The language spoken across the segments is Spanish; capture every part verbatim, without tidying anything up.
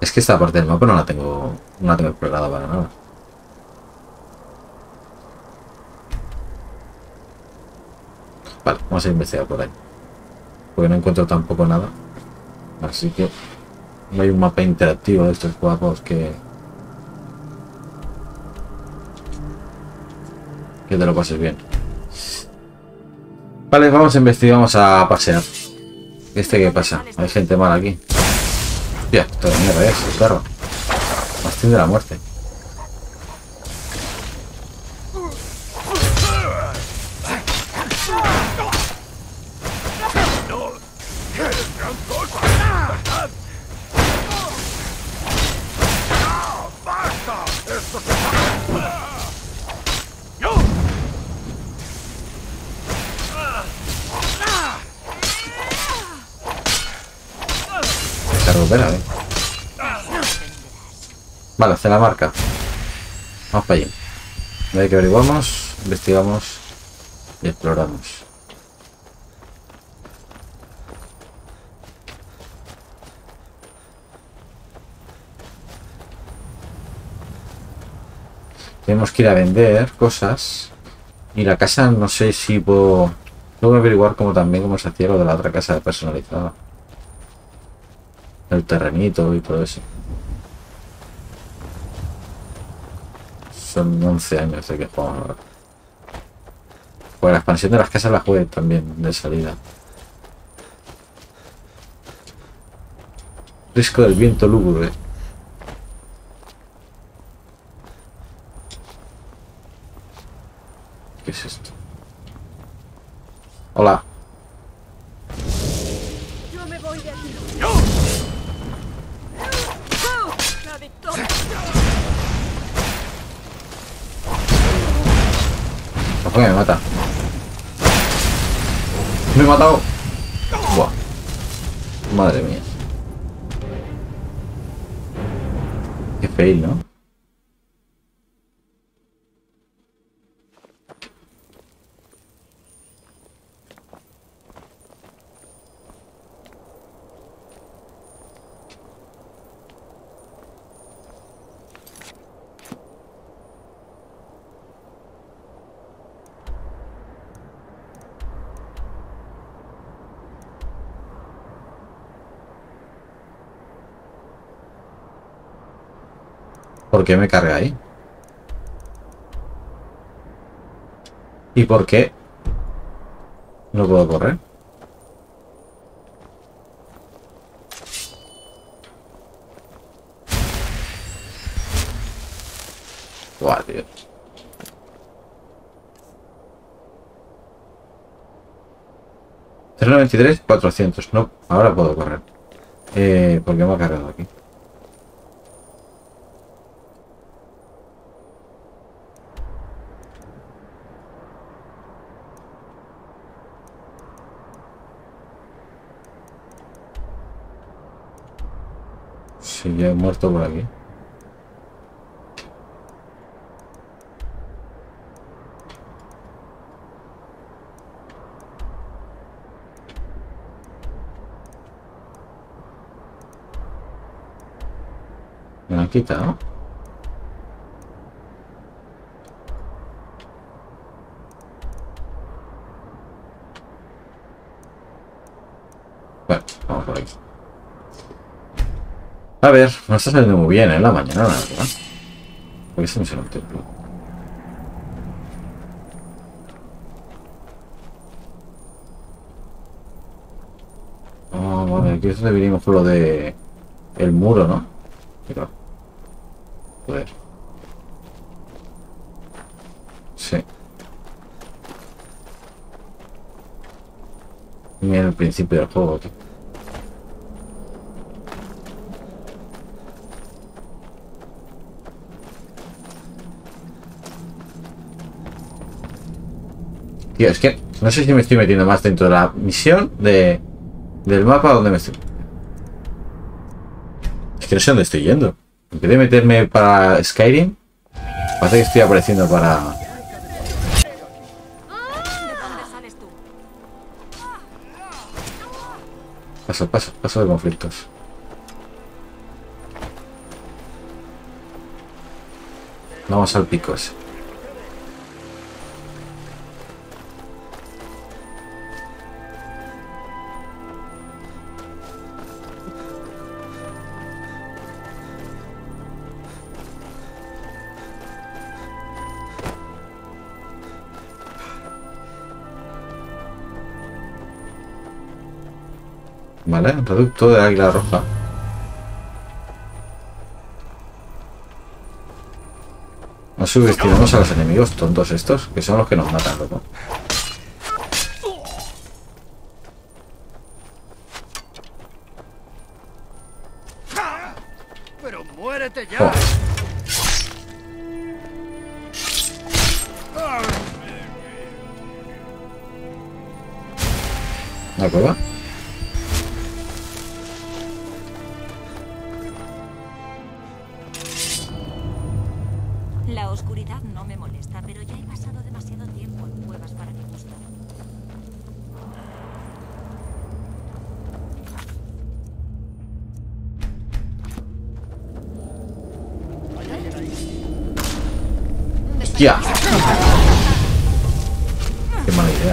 Es que esta parte del mapa no la tengo, no la tengo explorada para nada. Vale, vamos a investigar por ahí. Porque no encuentro tampoco nada. Así que no hay un mapa interactivo de estos guapos que... Que te lo pases bien. Vale, vamos a investigar, vamos a pasear. ¿Este qué pasa? Hay gente mala aquí. Hostia, esto de mierda es, el perro. Bastín de la muerte. Recupera, ¿eh? Vale, hace la marca. Vamos para allí. De ahí que averiguamos, investigamos y exploramos. Tenemos que ir a vender cosas. Y la casa no sé si puedo... Tengo que averiguar cómo también cómo se hacía lo de la otra casa personalizada. El terrenito y todo eso. Son once años de que juego ahora. Pues la expansión de las casas la jugué también de salida. Risco del viento lúgubre. ¿Qué es esto? Hola. Yo me voy de aquí. La victoria. Ojo que me mata. Me he matado. Buah. Madre mía. Qué fail, ¿no? ¿Por qué me carga ahí? ¿Y por qué no puedo correr? Buah, tío. tres noventa y tres, cuatrocientos. No, ahora puedo correr. Eh, ¿por qué me ha cargado aquí? Sí, ya he muerto por aquí. Me lo han quitado. Bueno, vamos por aquí. A ver, no está saliendo muy bien, ¿eh? La mañana, la verdad. ¿Por qué se me sale un templo? Ah, vale, aquí es donde vinimos por lo de... El muro, ¿no? Mira. Joder. Sí. Ni en el principio del juego, tío. Tío, es que no sé si me estoy metiendo más dentro de la misión de, del mapa donde me estoy... Es que no sé dónde estoy yendo. En vez de meterme para Skyrim, parece que estoy apareciendo para... ¿De dónde sales tú? Paso, paso, paso de conflictos. Vamos al pico ese. Vale, reducto de águila roja. No subestimemos a los enemigos tontos estos, que son los que nos matan, loco. Pero muérete ya. Oh. ¿Una cueva? La oscuridad no me molesta, pero ya he pasado demasiado tiempo en cuevas para mi gusto. ¡Hostia! ¡Qué mala idea!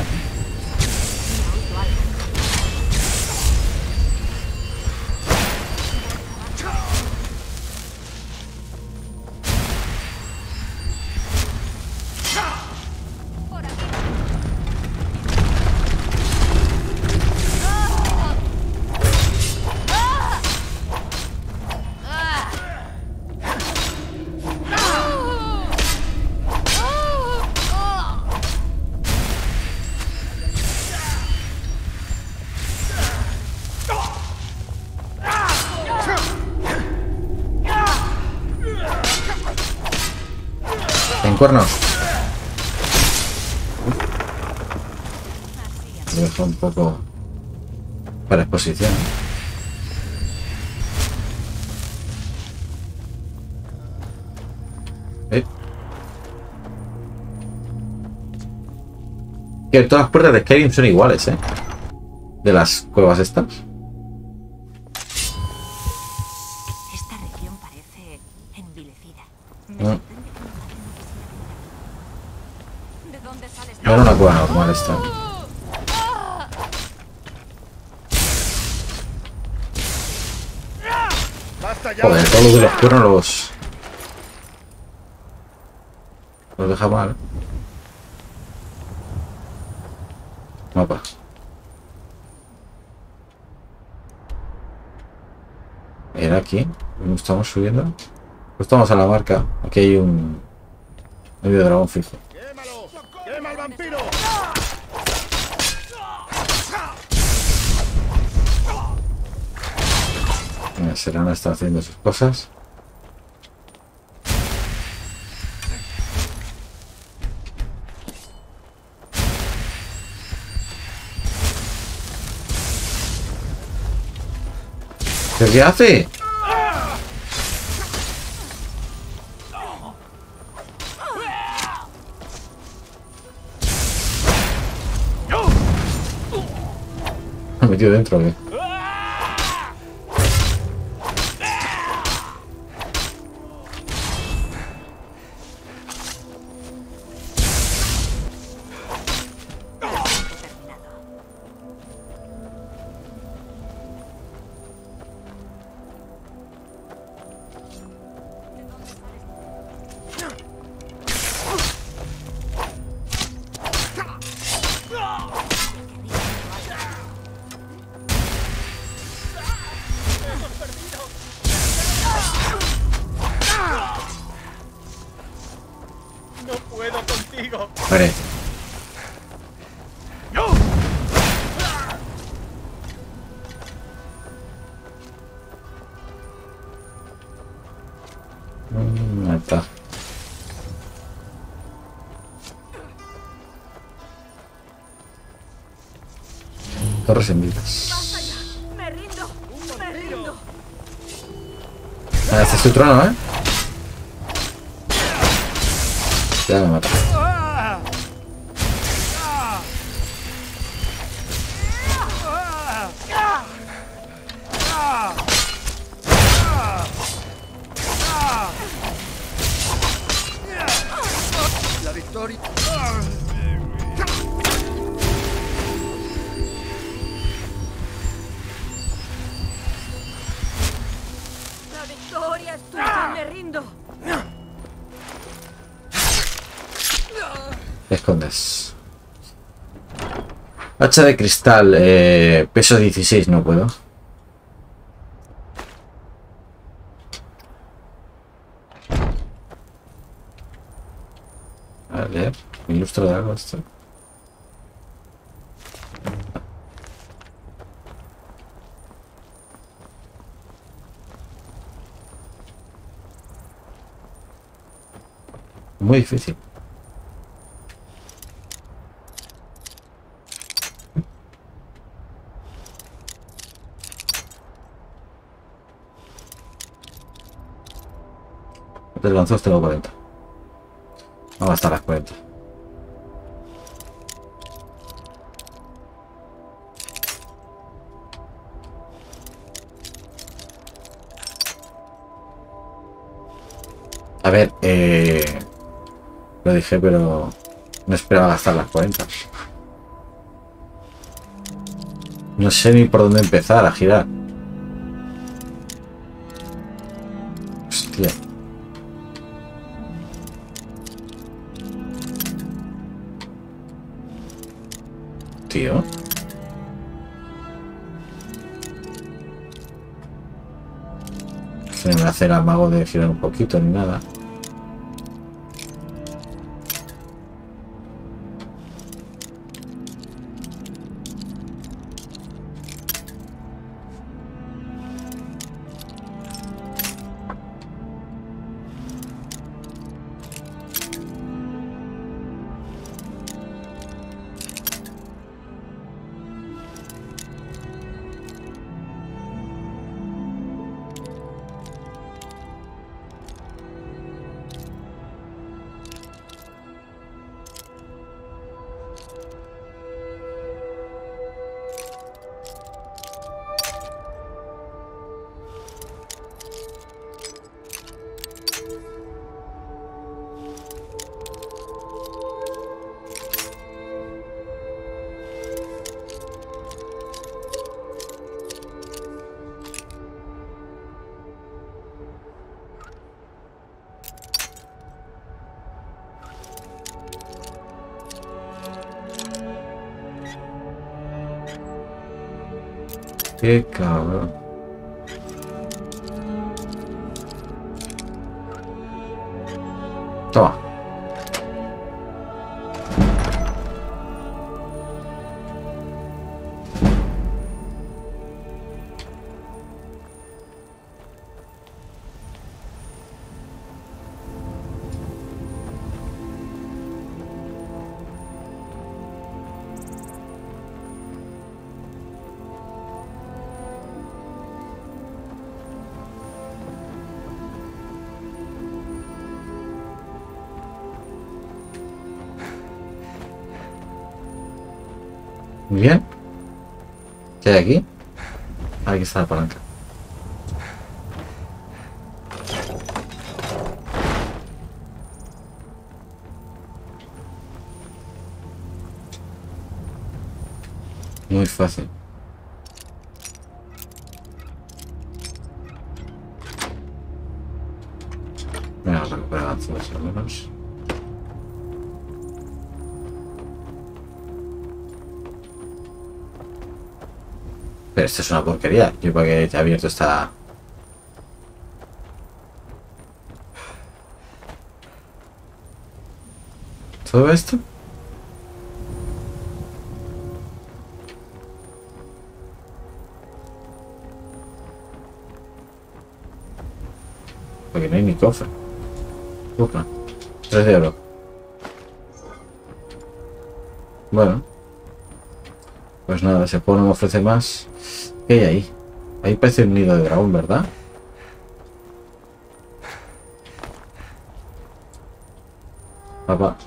En cuernos. Me dejo un poco para exposición. ¿Eh? Que todas las puertas de Skyrim son iguales, ¿eh? De las cuevas estas. Esta región parece envilecida. Me Ah. sorprende que no haya necesidad. ¿De dónde sales? No era una cueva normal esta. Basta ya. Joder, todos los de los cuernos los... Los deja mal. Mapa. Era aquí. ¿Cómo estamos subiendo? Pues estamos a la marca. Aquí hay un... medio dragón fijo. ¡Quémalo! ¡Quema al vampiro! Mira, Serana está haciendo sus cosas. ¿Pero qué hace? Me he metido dentro, ¿qué? No puedo contigo. Vale. Mm, ahí está. Torres en vidas. ¡Basta ya! ¡Me rindo! ¡Me rindo! Ah, este es su trono, ¿eh? Ya me mata. ¡Ah! ¡Ah! ¡Ah! ¡Ah! ¡Ah! es tuya, me rindo. Te escondes. Hacha de cristal, eh, peso dieciséis, no puedo. A ver, ilustro de algo esto. Muy difícil. De lanzos tengo cuarenta. Vamos a gastar las cuarenta. A ver, eh... lo dije, pero no esperaba gastar las cuarenta. No sé ni por dónde empezar a girar. Hostia. Tío. Que no me hace el amago de girar un poquito ni nada. Qué cabrón. Toma. Muy bien. ¿Qué hay aquí? Aquí está la palanca. Muy fácil. Voy a recuperar avances al menos. Pero esto es una porquería. Yo para que te he abierto esta... ¿Todo esto? Porque no hay ni cofre. Busca. Tres de oro. Bueno. Pues nada, ese juego no me ofrece más. ¿Qué hay ahí? Ahí parece un nido de dragón, ¿verdad? Papá.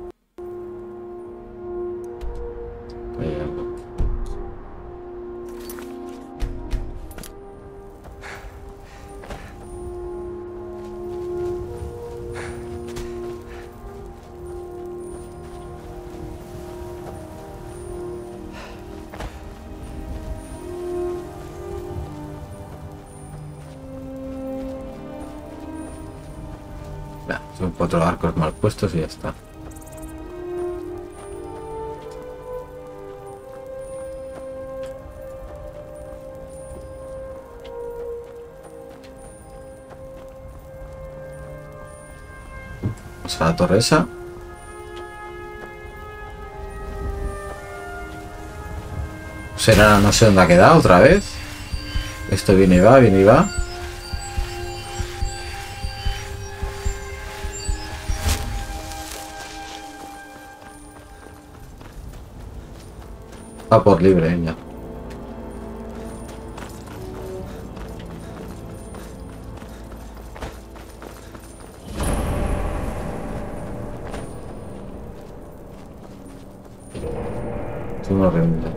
Ahí hay algo. Nah, son cuatro arcos mal puestos y ya está. Vamos a la torre esa. Será, no sé dónde ha quedado otra vez. Esto viene y va, viene y va. Va por libre, ¿eh? Ya. Es una reunión.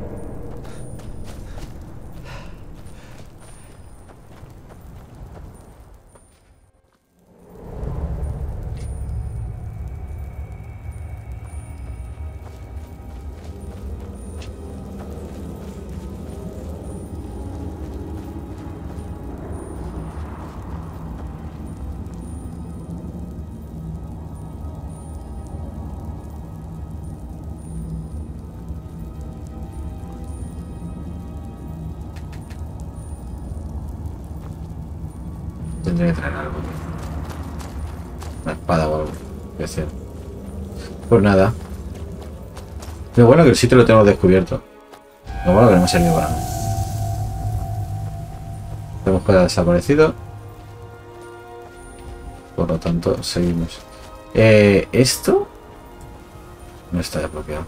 Tendría que traer algo. Una espada o algo. Pues nada. Lo bueno que el sitio lo tenemos descubierto. Lo bueno que no me ha servido para nada. Vemos que ha desaparecido. Por lo tanto, seguimos. Eh, esto no está desbloqueado.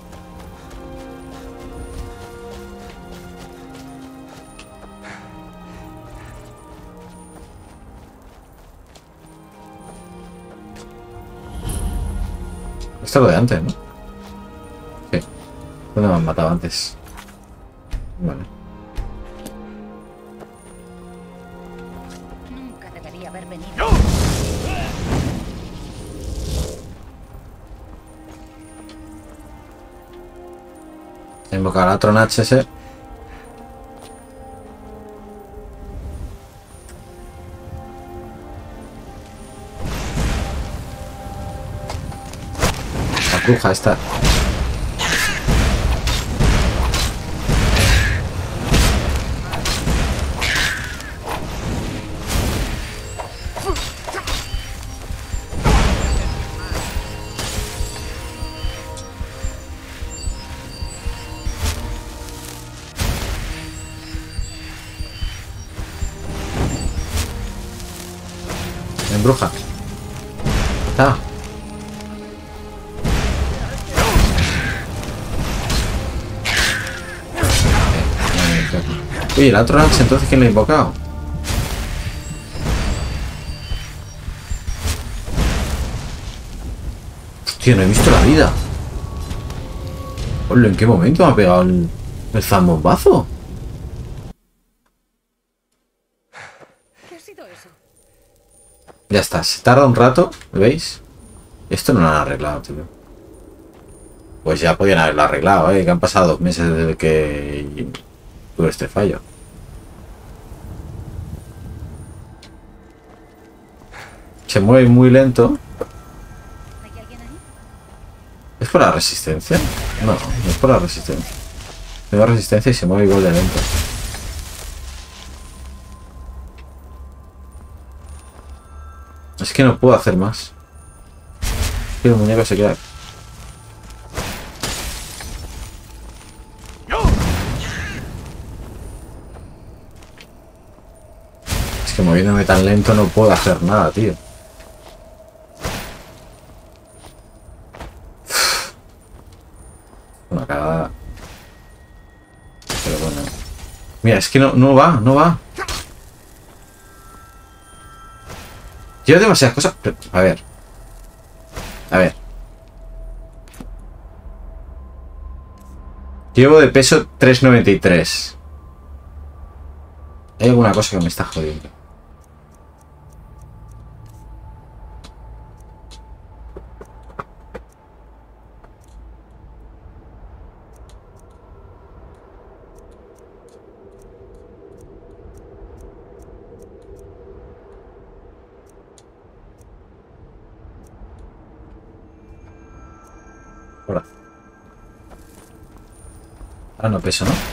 Esto es lo de antes, ¿no? Sí. ¿Dónde me han matado antes? Vale. Nunca debería haber venido. Invocar a Tron H S. La bruja esta. En bruja. Ah. Uy, el otro Axe, entonces ¿quién lo ha invocado? Hostia, no he visto la vida. Hola, ¿en qué momento me ha pegado el, el zambombazo? ¿Qué ha sido eso? Ya está, se tarda un rato, ¿veis? Esto no lo han arreglado, tío. Pues ya podían haberlo arreglado, ¿eh? Que han pasado dos meses desde que tuve este fallo. Se mueve muy lento. ¿Hay alguien ahí? ¿Es por la resistencia? No, no es por la resistencia. Tengo resistencia y se mueve igual de lento. Es que no puedo hacer más. Es que el muñeco se queda... Es que moviéndome tan lento no puedo hacer nada, tío. Una cagada. Pero bueno. Mira, es que no, no va, no va. Llevo demasiadas cosas. Pero, a ver. A ver. Llevo de peso tres noventa y tres. Hay alguna cosa que me está jodiendo. Ah, no peso, ¿no?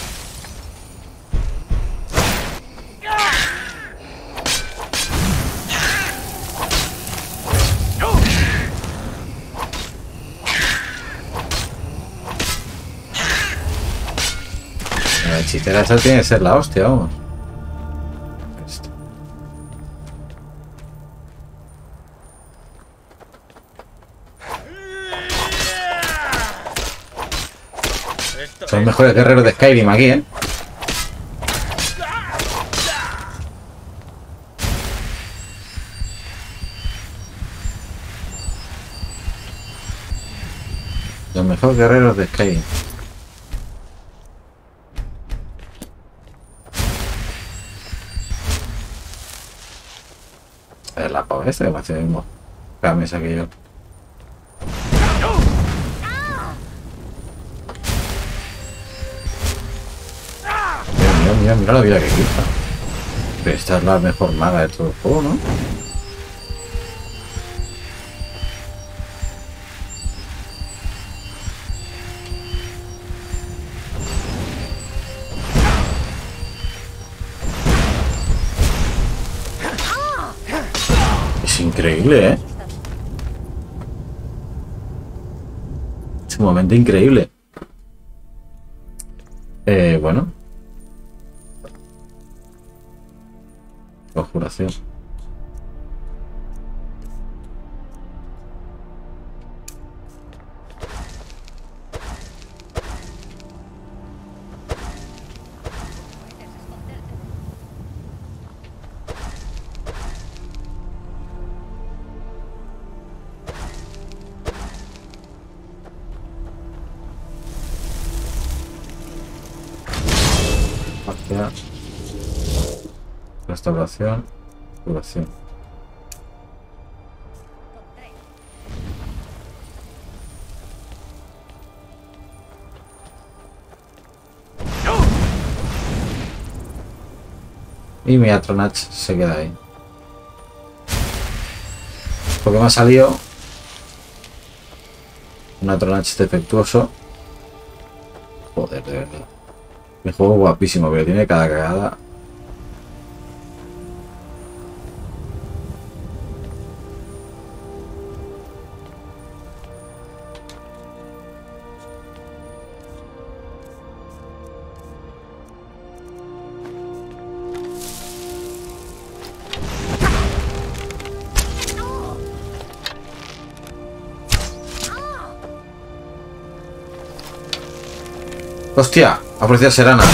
La hechicera esa tiene que ser la hostia, vamos. Esto. Esto Son es- mejores guerreros de Skyrim aquí, ¿eh? Los mejores guerreros de Skyrim. A ver, la pava esta que me hace el mismo la mesa que yo. Mira, mira, mira, mira la vida que quita. Pero esta es la mejor maga de todo el juego, ¿no? Es increíble, ¿eh? Es un momento increíble. Eh, bueno. Conjuración. Magia. Restauración. Curación. Y mi Atronach se queda ahí. Porque me ha salido un Atronach defectuoso. Joder, de verdad. Mi juego es guapísimo, pero tiene cada cagada. ¡Hostia! Aparecía Serana.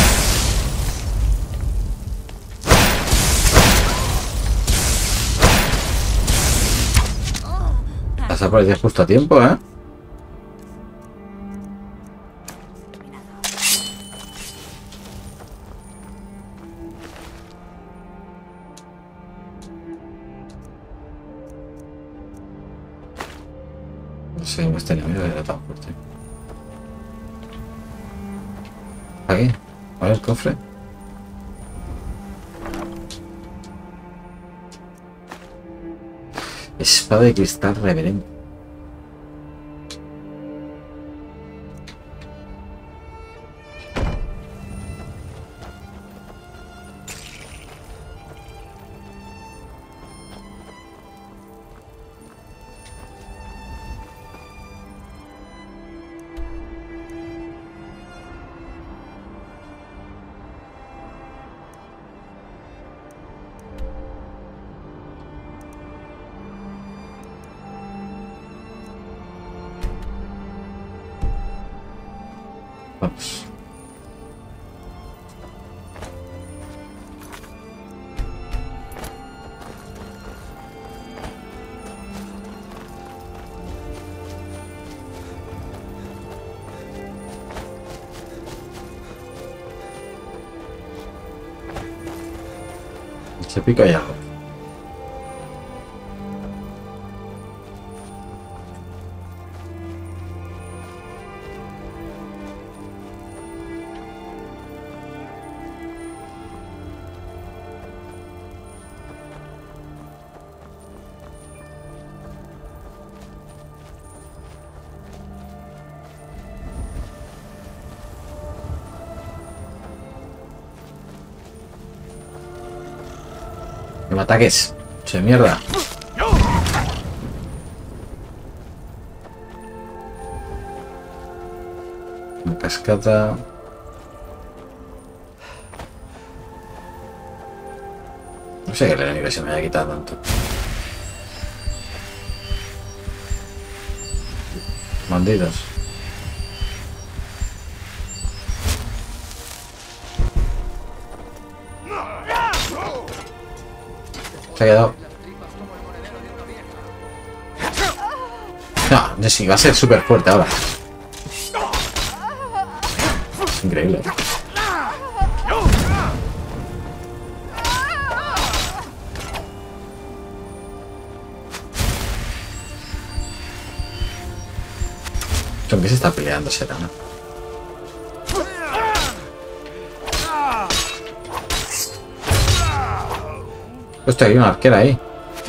Has aparecido justo a tiempo, ¿eh? No sé, este enemigo era tan fuerte. Aquí, a ver el cofre. Espada de cristal reverente. Vamos. Se pica y algo. No me ataques. Che, mierda. Una cascada. No sé que el enemigo se me haya quitado tanto. Bandidos. Se ha quedado. No, no sí, va a ser súper fuerte ahora. Es increíble. ¿Con qué se está peleando será, no? Hostia, hay una arquera ahí.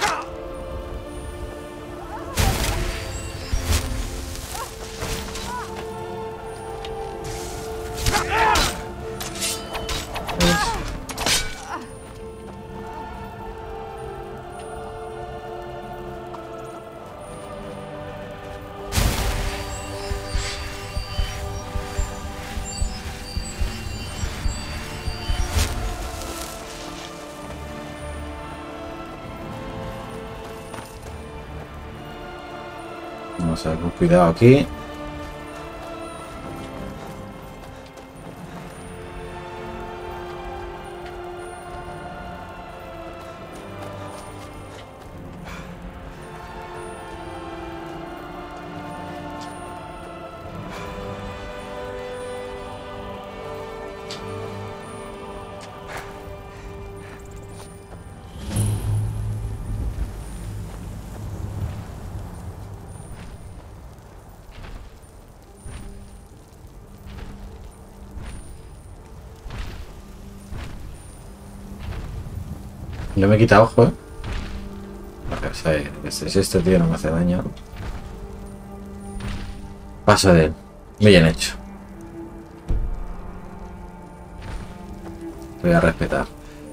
Vamos a ver con cuidado aquí. Yo me he quitado ojo, eh. O sea, este, si este tío no me hace daño. Paso de él. Bien hecho. Voy a respetar.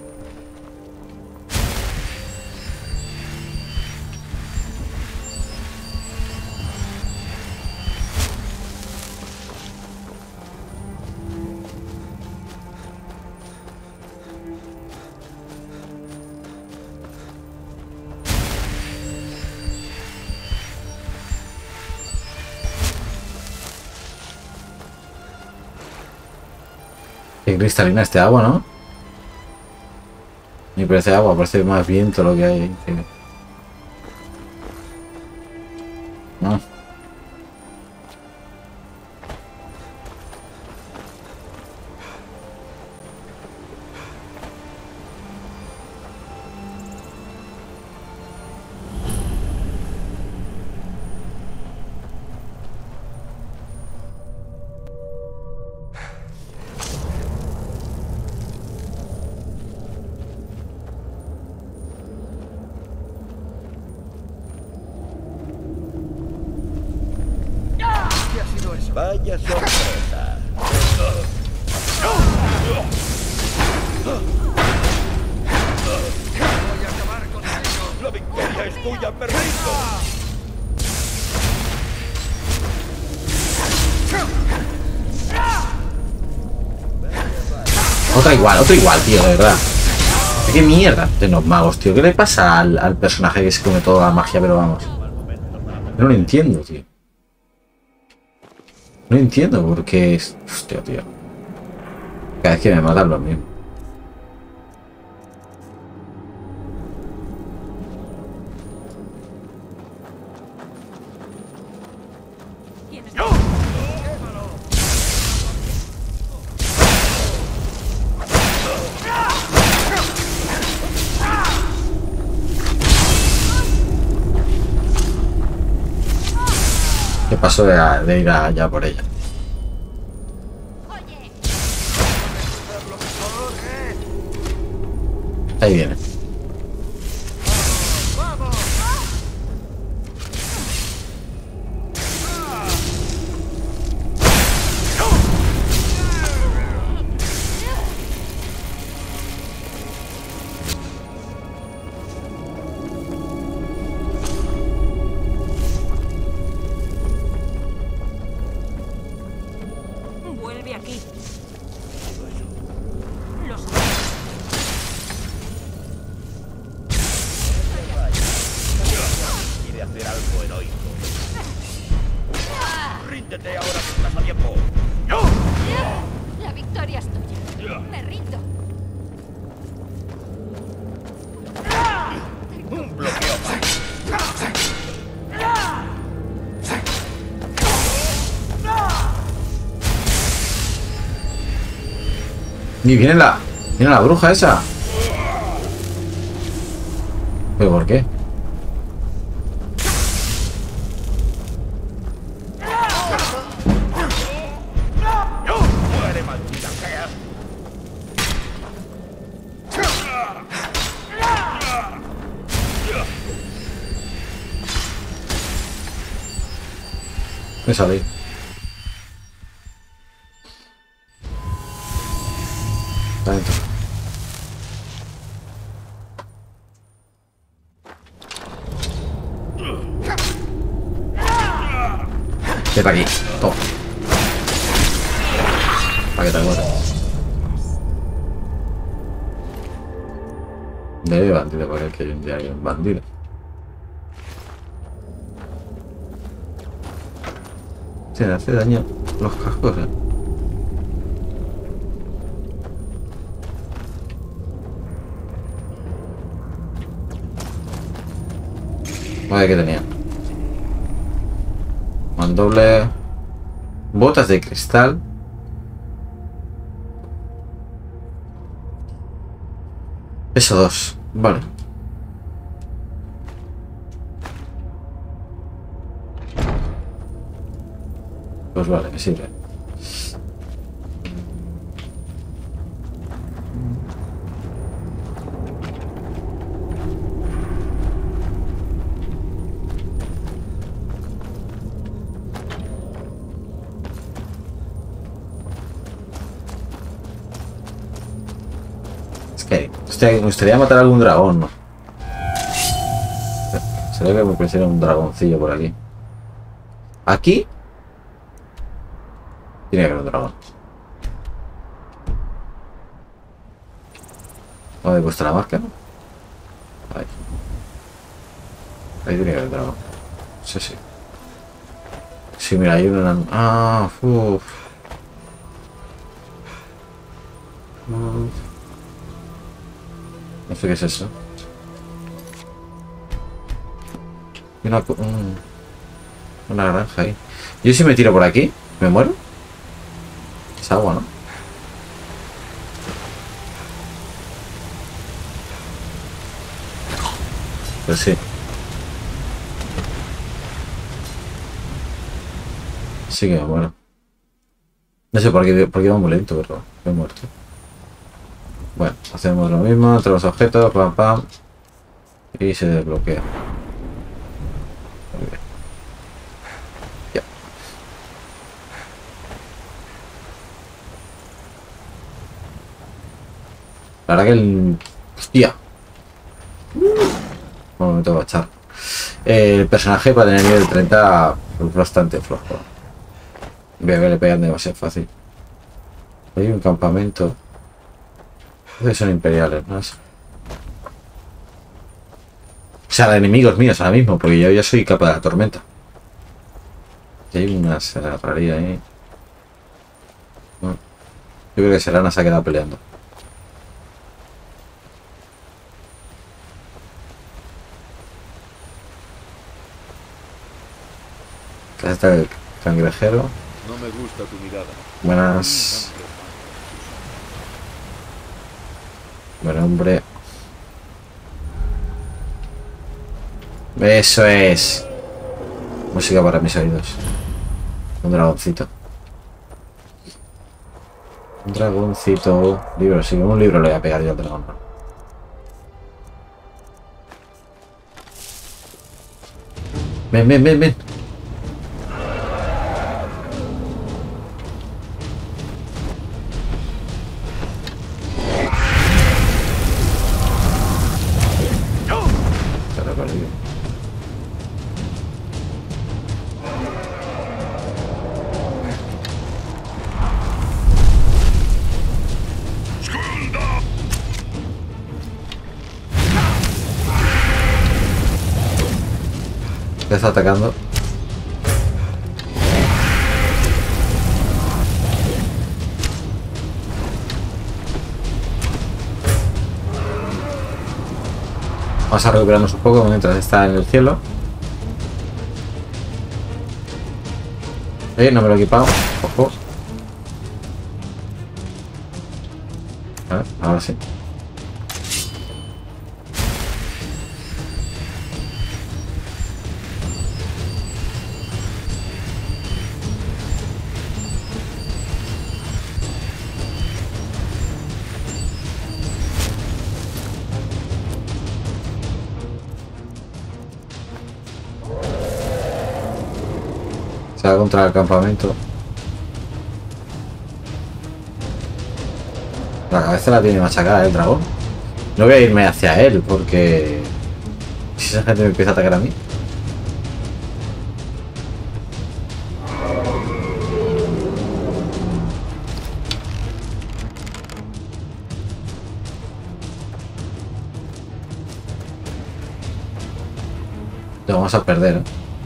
Qué cristalina este agua, ¿no? Ni parece agua, parece más viento lo que hay ahí. Que... No. Vaya sorpresa. Voy a acabar contigo. La victoria es tuya, perrito. Otra igual, otro igual, tío, de verdad. ¿Qué mierda de los magos, tío? ¿Qué le pasa al, al personaje que se come toda la magia, pero vamos? Yo no lo entiendo, tío. No entiendo por qué es... Hostia, tío. Cada vez que me matan lo mismo. ¿Qué pasó de, de ir allá por ella? Ahí viene. Y viene la... Viene la bruja esa. ¿Pero por qué? Muere, maldita sea. Me salí. Está dentro. Ven para aquí. Toma. Para que te mueras. Debe bandido, porque es que hoy en día hay un bandido. Se le hace daño los cascos, eh. Vale, ¿qué tenía? Mandoble. Botas de cristal. Peso dos. Vale. Pues vale, me sirve. Es que hostia, me gustaría matar a algún dragón, ¿no? Sería que me pareciera un dragoncillo por aquí. Aquí tiene que haber un dragón. ¿Dónde he puesto la marca? Ahí. Ahí tiene que haber un dragón. Sí, sí. Sí, mira, hay una... Ah, uff. No sé qué es eso. Y una... Una granja ahí. Yo si me tiro por aquí, ¿me muero? Es agua, ¿no? Pues sí. Sí que me muero. No sé por qué, por qué va muy lento, pero me he muerto. Bueno, hacemos lo mismo entre los objetos, pam pam. Y se desbloquea. Muy bien. Ya. La verdad que el... Hostia. Bueno, me tengo que echar. El personaje para tener nivel treinta es bastante flojo. Veo que le pegan demasiado fácil. Hay un campamento. Estos son imperiales, ¿no? O sea, de enemigos míos ahora mismo, porque yo ya soy capa de la tormenta. Y hay una serraría ahí. No. Yo creo que Serana se ha quedado peleando. Acá está el cangrejero. No me gusta tu mirada. Buenas. Buen hombre. Eso es. Música para mis oídos. Un dragoncito. Un dragoncito. Libro, sí, un libro le voy a pegar yo al dragón. Ven, ven, ven, ven. Ya está atacando. Vamos a recuperarnos un poco mientras está en el cielo. Eh, no me lo he equipado. Ojo. Ahora sí. Se va contra el campamento. La cabeza la tiene machacada, ¿eh? El dragón. No voy a irme hacia él porque si esa gente me empieza a atacar a mí. Lo vamos a perder, ¿eh?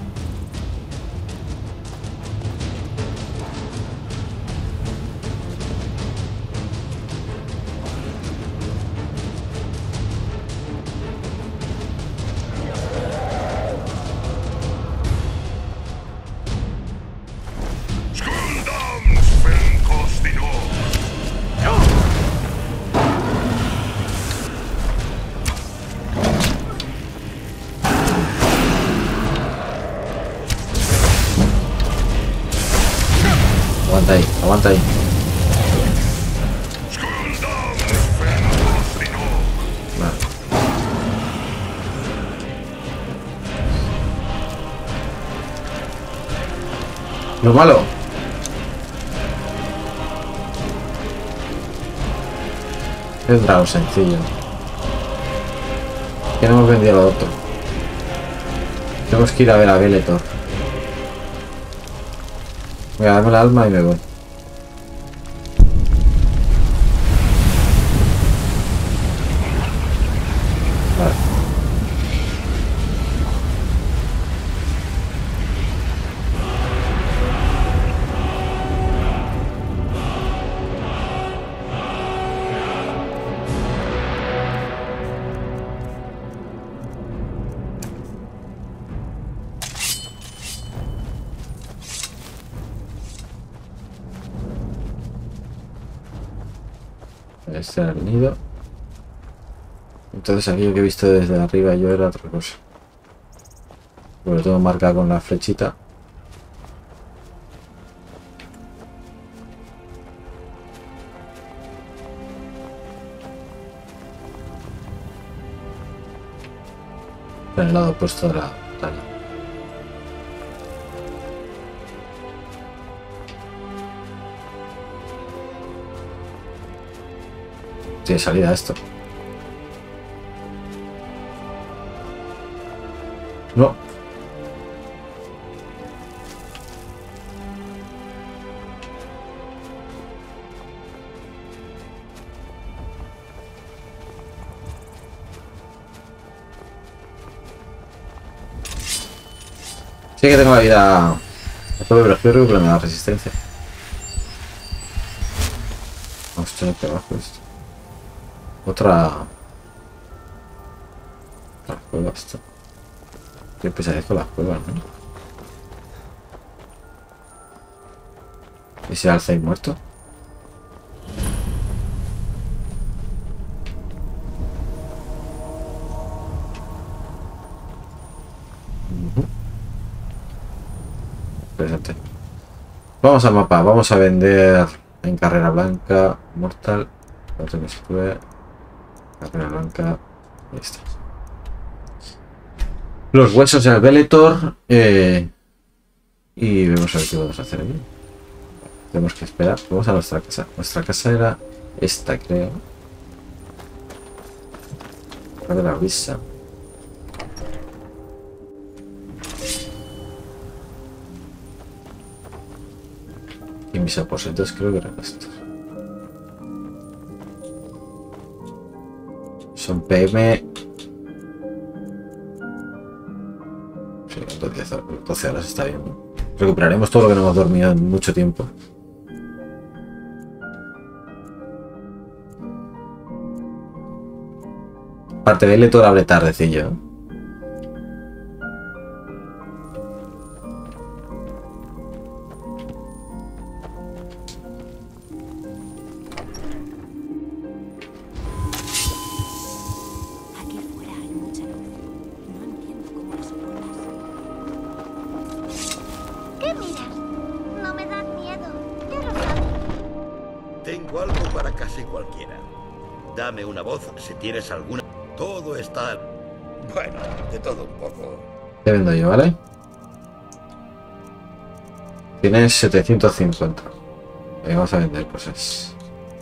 Aguanta ahí, aguanta ahí. Vale. Lo malo. Es dragón sencillo. Que no hemos vendido lo otro. Tenemos que ir a ver a Veeletor. Voy a darme el alma y me voy. Vale. Este era el nido. Entonces aquello que he visto desde arriba yo era otra cosa. Pues lo tengo marcado con la flechita. En el lado opuesto de la montaña. Tiene salida esto. No. Sí que tengo la vida. Pero prefiero que me da resistencia. Hostia, qué bajo esto. Otra... Otra cueva esto. Qué pesadez con las cuevas, ¿no? ¿Y si alza y muerto? Uh-huh. Interesante. Vamos al mapa, vamos a vender en carrera blanca, mortal, otro que se puede. Carrera blanca, ahí está. Los huesos del Veeletor eh, y vemos a ver qué vamos a hacer aquí. Tenemos que esperar. Vamos a nuestra casa. Nuestra casa era esta, creo. La de la brisa. Y mis aposentos creo que eran estos. Son P M. Sí, doce horas está bien, ¿no? Recuperaremos todo lo que no hemos dormido en mucho tiempo. Parte de Veeletor abre tardecillo. para casi cualquiera. Dame una voz si tienes alguna. Todo está... Bueno, de todo un poco. Te vendo yo, ¿vale? Tienes setecientos cincuenta. Venga, vamos a vender cosas.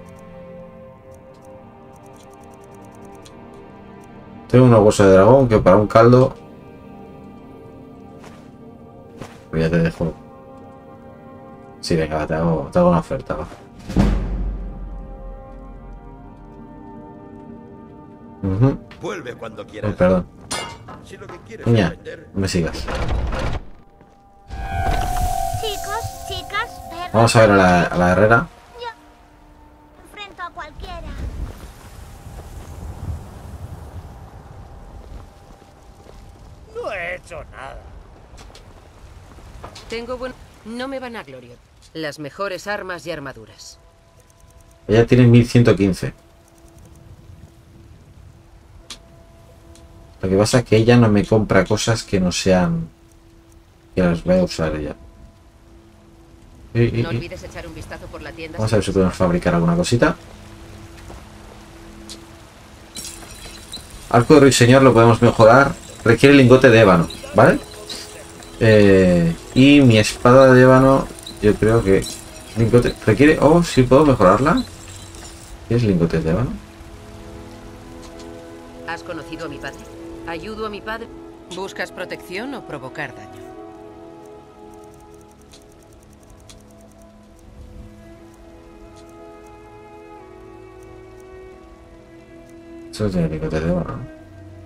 Tengo unos huesos de dragón que para un caldo... Pues ya te dejo. Sí, venga, te hago, te hago una oferta. Va. Uh-huh. Vuelve cuando quieras. Oh, perdón. Si lo que quieres Niña, es vender... no me sigas. Chicos, chicas, perros. Vamos a ver a la, a la herrera. Yo enfrento a cualquiera. No he hecho nada. Tengo buen... No me van a gloriar. Las mejores armas y armaduras. Ella tiene mil ciento quince. Lo que pasa es que ella no me compra cosas que no sean... que las voy a usar ella. Y, y, No y. olvides echar un vistazo por la tienda. Vamos a ver si podemos fabricar alguna cosita. Arco de ruiseñor lo podemos mejorar. Requiere lingote de ébano, ¿vale? Eh, y mi espada de ébano, yo creo que... Lingote... Requiere... Oh, sí puedo mejorarla. ¿Qué es lingote de ébano? ¿Has conocido a mi padre? ¿Ayudo a mi padre? ¿Buscas protección o provocar daño? Eso tiene lingote de ébano, ¿no?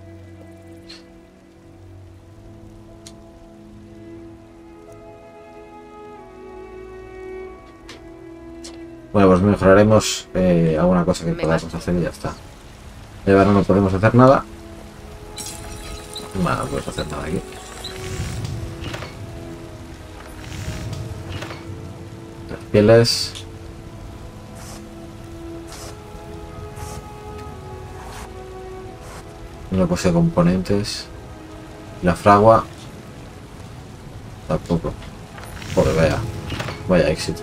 Bueno, pues mejoraremos eh, alguna cosa que Me podamos basta. hacer y ya está. De ébano no podemos hacer nada. Bueno, no podemos hacer nada aquí. Las pieles. No posee componentes. La fragua. Tampoco. Joder, vaya. Vaya éxito.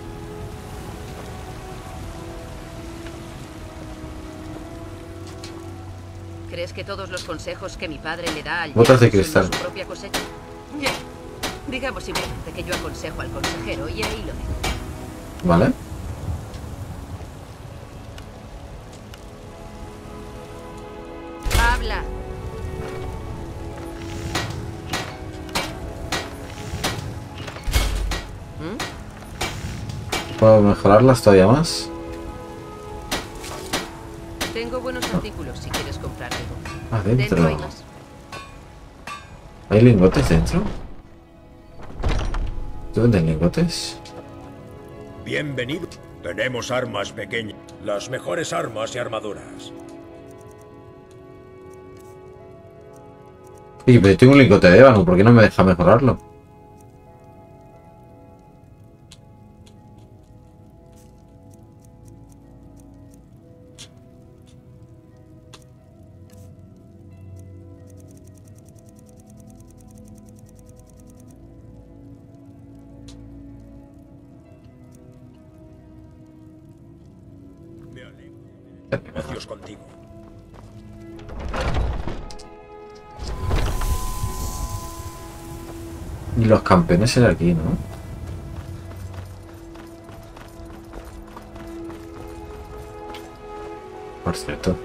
¿Crees que todos los consejos que mi padre le da al Botas de yerno cristal. son su propia cosecha? Ya. Digamos simplemente que yo aconsejo al consejero y ahí lo dejo. ¿Vale? Habla. ¿Mm? ¿Puedo mejorarlas todavía más? Tengo buenos artículos si quieres comprar algo. Adentro. Dentro hay más. ¿Hay lingotes dentro? ¿Dónde hay lingotes? Bienvenido. Tenemos armas pequeñas, las mejores armas y armaduras. Y pero tengo un lingote de ébano, ¿por qué no me deja mejorarlo? Me alegro. Negocios contigo. Y los campeones eran aquí, ¿no? Por cierto.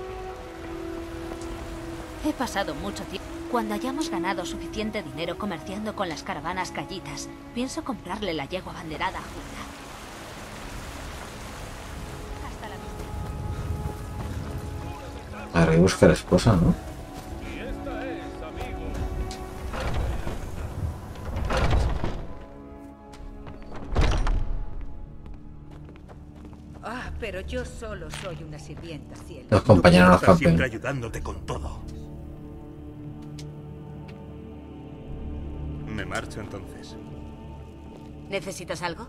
He pasado mucho tiempo. Cuando hayamos ganado suficiente dinero comerciando con las caravanas callitas, pienso comprarle la yegua abanderada a Hulda. Hasta la vista. A rebuscar la esposa, ¿no? Ah, pero yo solo soy una sirvienta, cielo. Los compañeros los Estás siempre campeones. ayudándote con todo. Me marcho entonces. ¿Necesitas algo?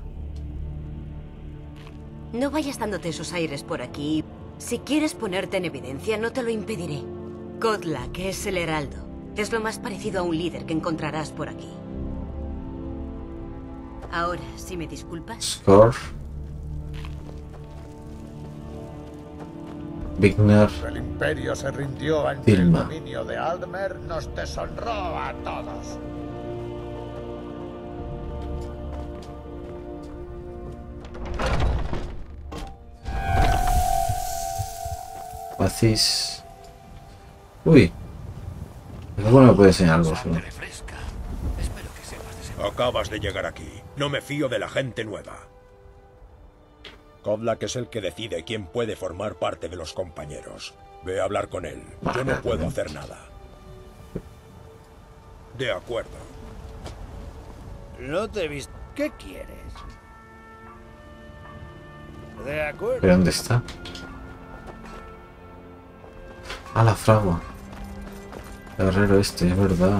No vayas dándote esos aires por aquí. Si quieres ponerte en evidencia, no te lo impediré. Kodlak es el heraldo. Es lo más parecido a un líder que encontrarás por aquí. Ahora, si me disculpas, Score. Vigner. El imperio se rindió ante Tilma. el dominio de Aldmer, nos deshonró a todos. Facis. Uy. Es bueno, me puede enseñar algo. ¿Sí? Acabas de llegar aquí. No me fío de la gente nueva. Kodlak es el que decide quién puede formar parte de los compañeros. Ve a hablar con él. Yo no puedo hacer nada. De acuerdo. No te he visto. ¿Qué quieres? De acuerdo. ¿Pero dónde está? A la fragua. El herrero este, es verdad.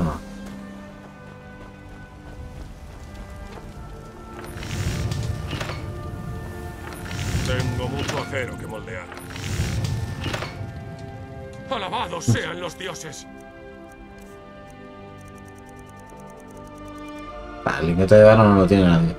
Tengo mucho acero que moldear. ¡Alabados sean los dioses! Ah, el lingote de vano no lo tiene nadie.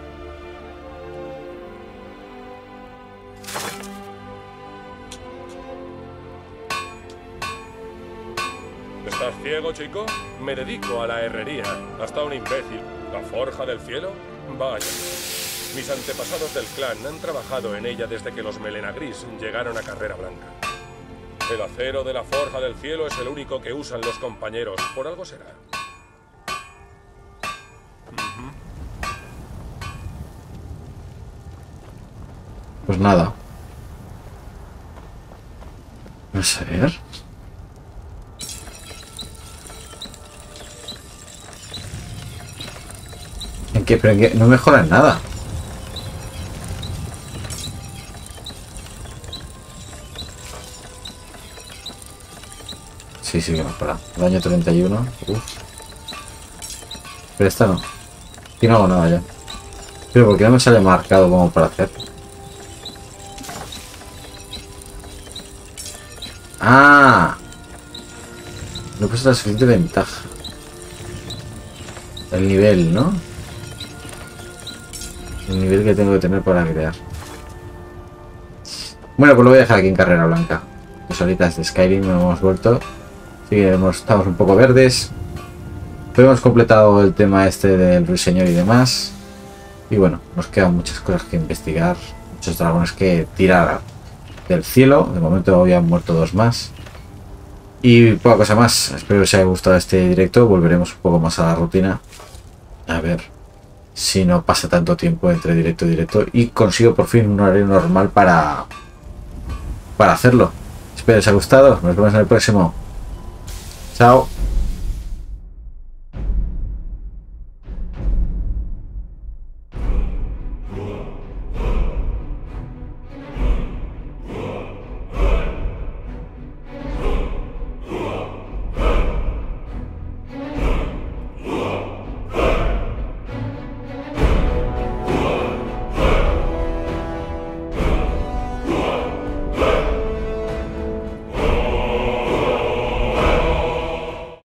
¿Estás ciego, chico? Me dedico a la herrería. Hasta un imbécil. ¿La forja del cielo? Vaya. Mis antepasados del clan han trabajado en ella desde que los Melena Gris llegaron a Carrera Blanca. El acero de la forja del cielo es el único que usan los compañeros. Por algo será. Pues nada. Vamos a ver. ¿En qué? Pero en qué? No mejora en nada. Sí, sí que mejora. Daño treinta y uno. Uf. Pero esta no. Aquí no hago nada ya. Pero ¿por qué no me sale marcado como para hacer? ¡Ah! No puse la suficiente ventaja. El nivel, ¿no? El nivel que tengo que tener para crear. Bueno, pues lo voy a dejar aquí en Carrera Blanca. Pues ahorita desde Skyrim hemos vuelto. Sí, hemos, estamos un poco verdes. Pero hemos completado el tema este del ruiseñor y demás. Y bueno, nos quedan muchas cosas que investigar. Muchos dragones que tirar del cielo. De momento habían muerto dos más. Y poca cosa más. Espero que os haya gustado este directo. Volveremos un poco más a la rutina. A ver si no pasa tanto tiempo entre directo y directo. Y consigo por fin un horario normal para, para hacerlo. Espero que os haya gustado. Nos vemos en el próximo. Chao.